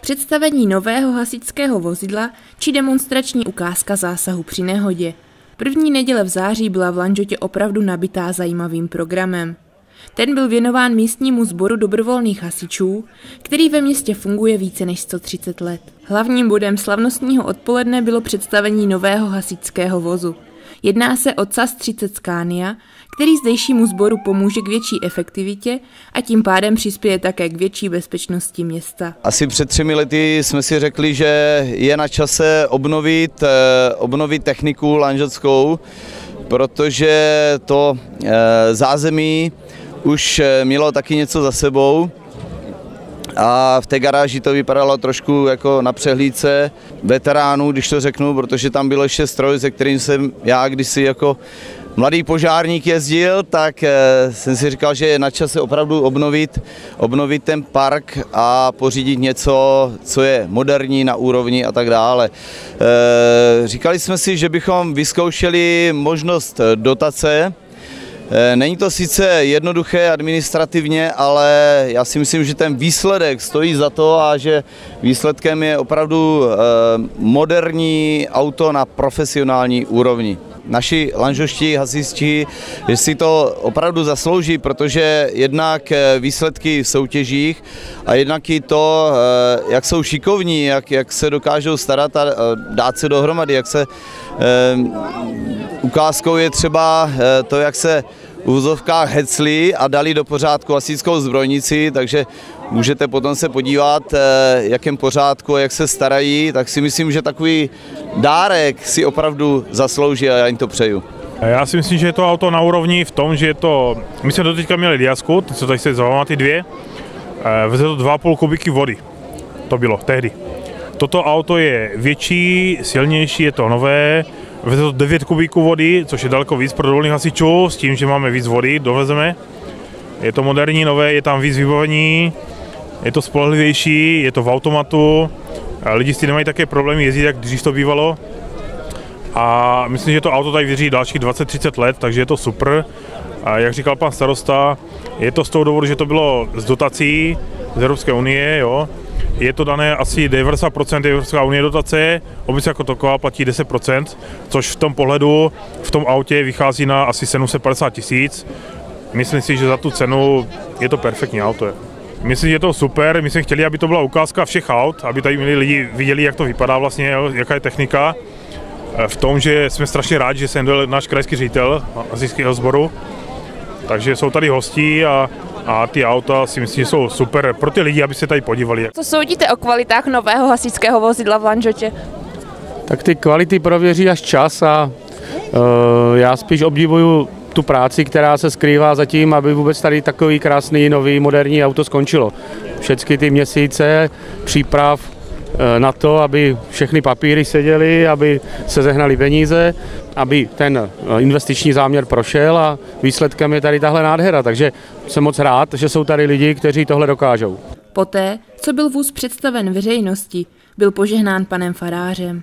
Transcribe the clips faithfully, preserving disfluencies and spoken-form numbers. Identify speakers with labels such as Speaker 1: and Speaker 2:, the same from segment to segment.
Speaker 1: představení nového hasičského vozidla či demonstrační ukázka zásahu při nehodě. První neděle v září byla v Lanžhotě opravdu nabitá zajímavým programem. Ten byl věnován místnímu sboru dobrovolných hasičů, který ve městě funguje více než sto třicet let. Hlavním bodem slavnostního odpoledne bylo představení nového hasičského vozu. Jedná se o C A S třicet Scania, který zdejšímu sboru pomůže k větší efektivitě a tím pádem přispěje také k větší bezpečnosti města.
Speaker 2: Asi před třemi lety jsme si řekli, že je na čase obnovit, obnovit techniku lanžhotskou, protože to zázemí už mělo taky něco za sebou a v té garáži to vypadalo trošku jako na přehlídce veteránů, když to řeknu, protože tam byl ještě stroj, se kterým jsem já kdysi jako mladý požárník jezdil, tak jsem si říkal, že je na čase opravdu obnovit, obnovit ten park a pořídit něco, co je moderní na úrovni a tak dále. Říkali jsme si, že bychom vyzkoušeli možnost dotace. Není to sice jednoduché administrativně, ale já si myslím, že ten výsledek stojí za to a že výsledkem je opravdu moderní auto na profesionální úrovni. Naši lanžhotští hasiči si to opravdu zaslouží, protože jednak výsledky v soutěžích a jednak i to, jak jsou šikovní, jak, jak se dokážou starat a dát se dohromady, jak se ukázkou je třeba to, jak se v uvozovkách hecli a dali do pořádku hasičskou zbrojnici, takže můžete potom se podívat, jakém pořádku a jak se starají, tak si myslím, že takový dárek si opravdu zaslouží a já jim to přeju.
Speaker 3: Já si myslím, že je to auto na úrovni v tom, že je to, my jsme doteďka měli Diasku, co tady se zavolá ty dvě, veze to dva a půl kubiky vody, to bylo tehdy. Toto auto je větší, silnější, je to nové, veze to devět kubíků vody, což je daleko víc pro dobrovolných hasičů, s tím, že máme víc vody, dovezeme. Je to moderní, nové, je tam víc vybavení, je to spolehlivější, je to v automatu, lidi s tím nemají také problémy jezdit, jak dřív to bývalo. A myslím, že to auto tady vydrží dalších dvacet třicet let, takže je to super. A jak říkal pan starosta, je to z toho důvodu, že to bylo z dotací z Evropské unie, jo. Je to dané asi devadesát procent Evropská unie dotace, obec jako taková platí deset procent, což v tom pohledu v tom autě vychází na asi sedm set padesát tisíc. Myslím si, že za tu cenu je to perfektní auto. Myslím, že je to super, my jsme chtěli, aby to byla ukázka všech aut, aby tady měli lidi viděli, jak to vypadá vlastně, jaká je technika. V tom, že jsme strašně rádi, že sem byl náš krajský ředitel hasičského sboru, takže jsou tady hostí a A ty auta si myslím, že jsou super pro ty lidi, aby se tady podívali.
Speaker 1: Co soudíte o kvalitách nového hasičského vozidla v Lanžhotě?
Speaker 4: Tak ty kvality prověří až čas a uh, já spíš obdivuju tu práci, která se skrývá za tím, aby vůbec tady takový krásný, nový, moderní auto skončilo. Všechny ty měsíce příprav na to, aby všechny papíry seděly, aby se sehnali peníze, aby ten investiční záměr prošel a výsledkem je tady tahle nádhera. Takže jsem moc rád, že jsou tady lidi, kteří tohle dokážou.
Speaker 1: Poté, co byl vůz představen veřejnosti, byl požehnán panem farářem.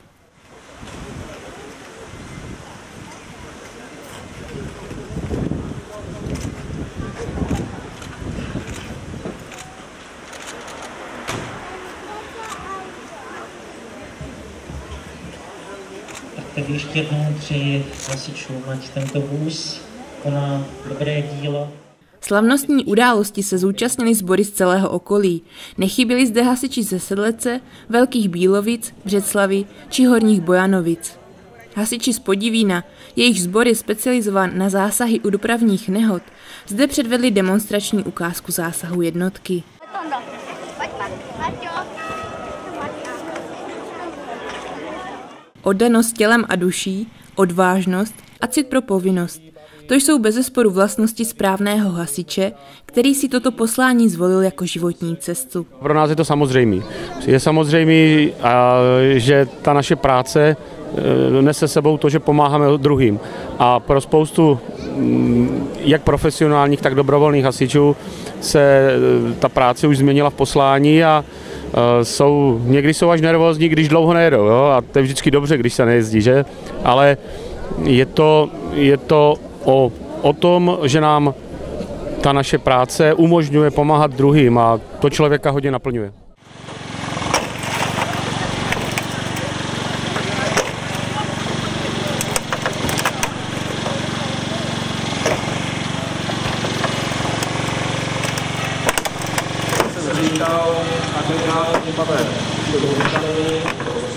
Speaker 5: Tak ještě jednou přeji hasičům, ať tento vůz koná dobré dílo.
Speaker 1: Slavnostní události se zúčastnili sbory z celého okolí. Nechyběli zde hasiči ze Sedlece, Velkých Bílovic, Břeclavi či Horních Bojanovic. Hasiči z Podivína, jejichž sbor je specializován na zásahy u dopravních nehod, zde předvedli demonstrační ukázku zásahu jednotky. Oddanost tělem a duší, odvážnost a cit pro povinnost. To jsou bezesporu vlastnosti správného hasiče, který si toto poslání zvolil jako životní cestu.
Speaker 4: Pro nás je to samozřejmé. Je samozřejmé, že ta naše práce nese sebou to, že pomáháme druhým. A pro spoustu jak profesionálních, tak dobrovolných hasičů se ta práce už změnila v poslání a jsou, někdy jsou až nervózní, když dlouho nejedou, jo? A to je vždycky dobře, když se nejezdí, že? Ale je to, je to o, o tom, že nám ta naše práce umožňuje pomáhat druhým a to člověka hodně naplňuje.
Speaker 6: přivítal agregát Pavel.